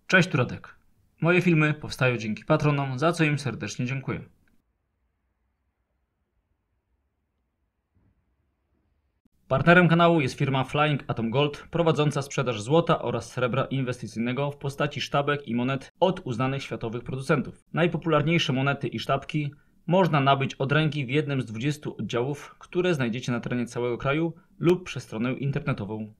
Cześć, tu Radek. Moje filmy powstają dzięki patronom, za co im serdecznie dziękuję. Partnerem kanału jest firma Flying Atom Gold, prowadząca sprzedaż złota oraz srebra inwestycyjnego w postaci sztabek i monet od uznanych światowych producentów. Najpopularniejsze monety i sztabki można nabyć od ręki w jednym z 20 oddziałów, które znajdziecie na terenie całego kraju lub przez stronę internetową.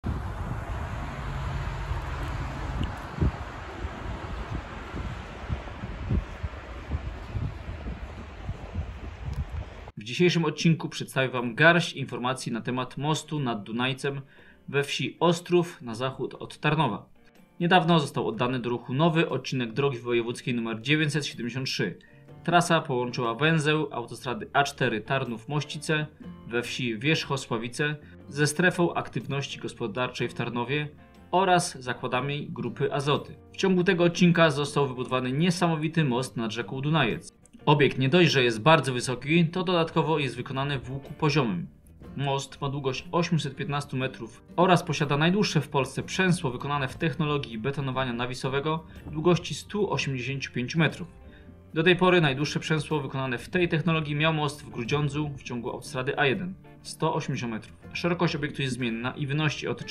W dzisiejszym odcinku przedstawię Wam garść informacji na temat mostu nad Dunajcem we wsi Ostrów na zachód od Tarnowa. Niedawno został oddany do ruchu nowy odcinek drogi wojewódzkiej nr 973. Trasa połączyła węzeł autostrady A4 Tarnów-Mościce we wsi Wierzchosławice ze strefą aktywności gospodarczej w Tarnowie oraz zakładami Grupy Azoty. W ciągu tego odcinka został wybudowany niesamowity most nad rzeką Dunajec. Obiekt nie dość, że jest bardzo wysoki, to dodatkowo jest wykonany w łuku poziomym. Most ma długość 815 metrów oraz posiada najdłuższe w Polsce przęsło wykonane w technologii betonowania nawisowego długości 185 metrów. Do tej pory najdłuższe przęsło wykonane w tej technologii miał most w Grudziądzu w ciągu autostrady A1 180 metrów. Szerokość obiektu jest zmienna i wynosi od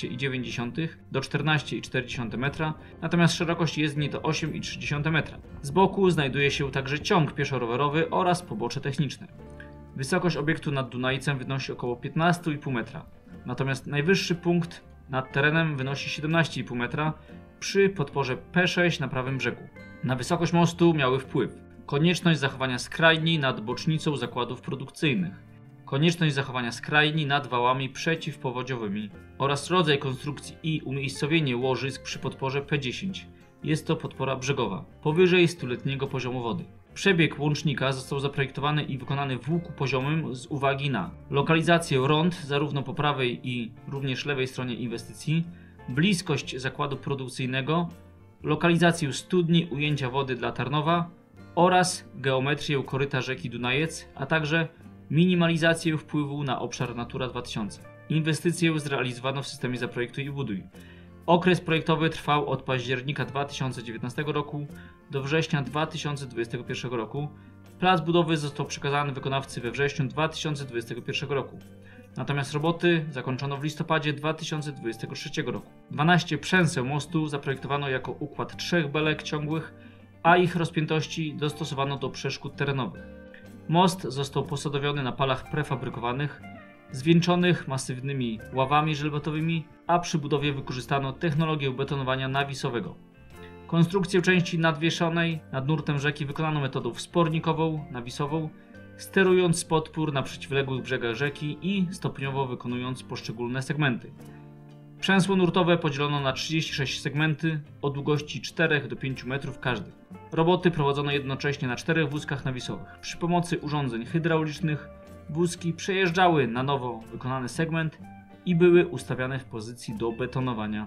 13,9 do 14,4 metra, natomiast szerokość jezdni to 8,3 metra. Z boku znajduje się także ciąg pieszo-rowerowy oraz pobocze techniczne. Wysokość obiektu nad Dunajcem wynosi około 15,5 metra, natomiast najwyższy punkt nad terenem wynosi 17,5 metra przy podporze P6 na prawym brzegu. Na wysokość mostu miały wpływ konieczność zachowania skrajni nad bocznicą zakładów produkcyjnych, konieczność zachowania skrajni nad wałami przeciwpowodziowymi oraz rodzaj konstrukcji i umiejscowienie łożysk przy podporze P10. Jest to podpora brzegowa, powyżej 100-letniego poziomu wody. Przebieg łącznika został zaprojektowany i wykonany w łuku poziomym z uwagi na lokalizację rond zarówno po prawej i również lewej stronie inwestycji, bliskość zakładu produkcyjnego, lokalizację studni ujęcia wody dla Tarnowa oraz geometrię koryta rzeki Dunajec, a także minimalizację wpływu na obszar Natura 2000. Inwestycję zrealizowano w systemie Zaprojektuj i Buduj. Okres projektowy trwał od października 2019 roku do września 2021 roku. Plac budowy został przekazany wykonawcy we wrześniu 2021 roku. Natomiast roboty zakończono w listopadzie 2023 roku. 12 przęseł mostu zaprojektowano jako układ 3 belek ciągłych, a ich rozpiętości dostosowano do przeszkód terenowych. Most został posadowiony na palach prefabrykowanych, zwieńczonych masywnymi ławami żelbetowymi, a przy budowie wykorzystano technologię betonowania nawisowego. Konstrukcję części nadwieszonej nad nurtem rzeki wykonano metodą wspornikową, nawisową, sterując z podpór na przeciwległych brzegach rzeki i stopniowo wykonując poszczególne segmenty. Przęsło nurtowe podzielono na 36 segmenty o długości 4 do 5 metrów każdy. Roboty prowadzono jednocześnie na 4 wózkach nawisowych. Przy pomocy urządzeń hydraulicznych wózki przejeżdżały na nowo wykonany segment i były ustawiane w pozycji do betonowania.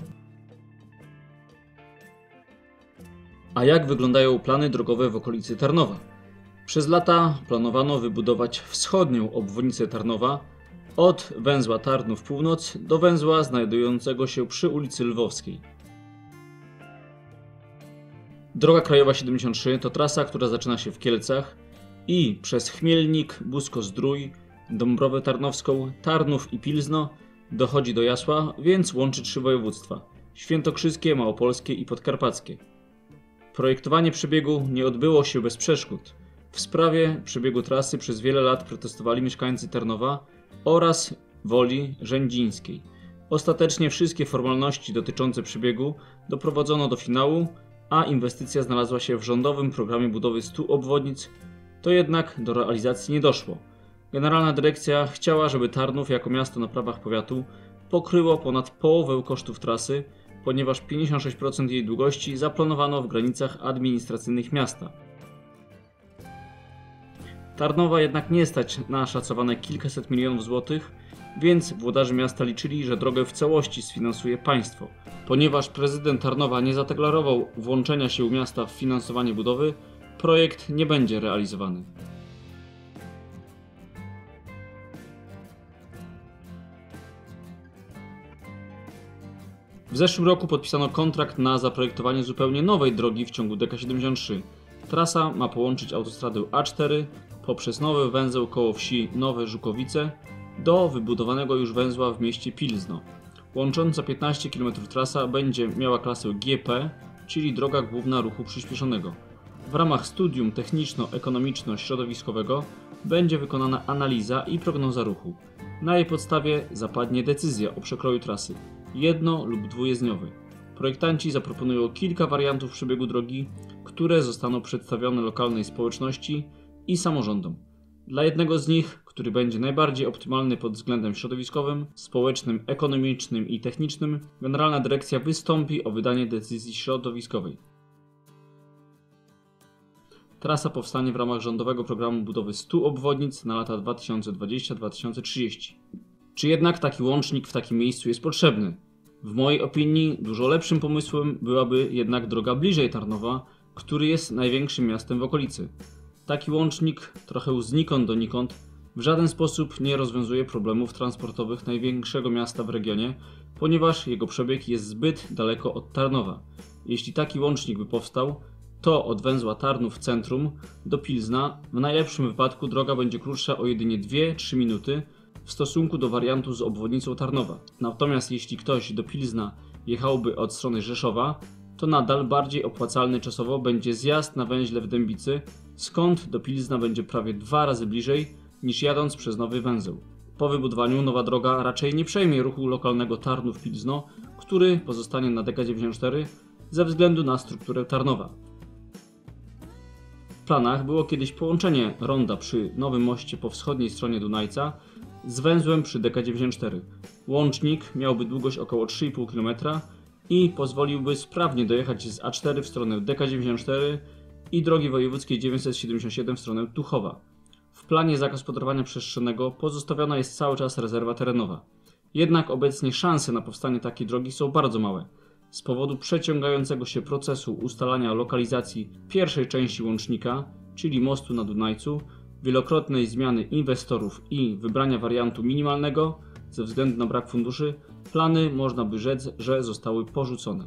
A jak wyglądają plany drogowe w okolicy Tarnowa? Przez lata planowano wybudować wschodnią obwodnicę Tarnowa od węzła Tarnów Północ do węzła znajdującego się przy ulicy Lwowskiej. Droga krajowa 73 to trasa, która zaczyna się w Kielcach i przez Chmielnik, Busko-Zdrój, Dąbrowę Tarnowską, Tarnów i Pilzno dochodzi do Jasła, więc łączy 3 województwa: świętokrzyskie, małopolskie i podkarpackie. Projektowanie przebiegu nie odbyło się bez przeszkód. W sprawie przebiegu trasy przez wiele lat protestowali mieszkańcy Tarnowa oraz Woli Rzędzińskiej. Ostatecznie wszystkie formalności dotyczące przebiegu doprowadzono do finału, a inwestycja znalazła się w rządowym programie budowy 100 obwodnic, to jednak do realizacji nie doszło. Generalna dyrekcja chciała, żeby Tarnów jako miasto na prawach powiatu pokryło ponad połowę kosztów trasy, ponieważ 56% jej długości zaplanowano w granicach administracyjnych miasta. Tarnowa jednak nie stać na szacowane kilkaset milionów złotych, więc włodarze miasta liczyli, że drogę w całości sfinansuje państwo. Ponieważ prezydent Tarnowa nie zadeklarował włączenia się miasta w finansowanie budowy, projekt nie będzie realizowany. W zeszłym roku podpisano kontrakt na zaprojektowanie zupełnie nowej drogi w ciągu DK73. Trasa ma połączyć autostradę A4 poprzez nowy węzeł koło wsi Nowe Żukowice do wybudowanego już węzła w mieście Pilzno. Łącząca 15 km trasa będzie miała klasę GP, czyli droga główna ruchu przyspieszonego. W ramach studium techniczno-ekonomiczno-środowiskowego będzie wykonana analiza i prognoza ruchu. Na jej podstawie zapadnie decyzja o przekroju trasy, jedno- lub dwujezdniowy. Projektanci zaproponują kilka wariantów przebiegu drogi, które zostaną przedstawione lokalnej społeczności i samorządom. Dla jednego z nich, który będzie najbardziej optymalny pod względem środowiskowym, społecznym, ekonomicznym i technicznym, Generalna Dyrekcja wystąpi o wydanie decyzji środowiskowej. Trasa powstanie w ramach rządowego programu budowy 100 obwodnic na lata 2020-2030. Czy jednak taki łącznik w takim miejscu jest potrzebny? W mojej opinii dużo lepszym pomysłem byłaby jednak droga bliżej Tarnowa, który jest największym miastem w okolicy. Taki łącznik, trochę znikąd donikąd, w żaden sposób nie rozwiązuje problemów transportowych największego miasta w regionie, ponieważ jego przebieg jest zbyt daleko od Tarnowa. Jeśli taki łącznik by powstał, to od węzła Tarnów Centrum do Pilzna w najlepszym wypadku droga będzie krótsza o jedynie 2-3 minuty w stosunku do wariantu z obwodnicą Tarnowa. Natomiast jeśli ktoś do Pilzna jechałby od strony Rzeszowa, to nadal bardziej opłacalny czasowo będzie zjazd na węźle w Dębicy, skąd do Pilzna będzie prawie 2 razy bliżej niż jadąc przez nowy węzeł. Po wybudowaniu nowa droga raczej nie przejmie ruchu lokalnego Tarnów-Pilzno, który pozostanie na DK94 ze względu na strukturę Tarnowa. W planach było kiedyś połączenie ronda przy Nowym Moście po wschodniej stronie Dunajca z węzłem przy DK94. Łącznik miałby długość około 3,5 km i pozwoliłby sprawnie dojechać z A4 w stronę DK94 i drogi wojewódzkiej 977 w stronę Tuchowa. W planie zagospodarowania przestrzennego pozostawiona jest cały czas rezerwa terenowa. Jednak obecnie szanse na powstanie takiej drogi są bardzo małe. Z powodu przeciągającego się procesu ustalania lokalizacji pierwszej części łącznika, czyli mostu na Dunajcu, wielokrotnej zmiany inwestorów i wybrania wariantu minimalnego ze względu na brak funduszy, plany można by rzec, że zostały porzucone.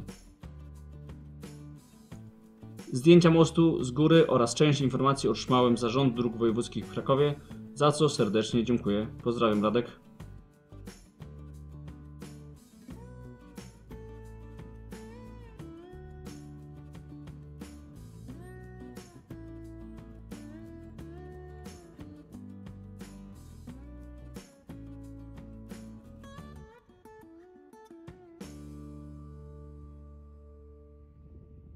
Zdjęcia mostu z góry oraz część informacji otrzymałem z Zarządu Dróg Wojewódzkich w Krakowie, za co serdecznie dziękuję. Pozdrawiam, Radek.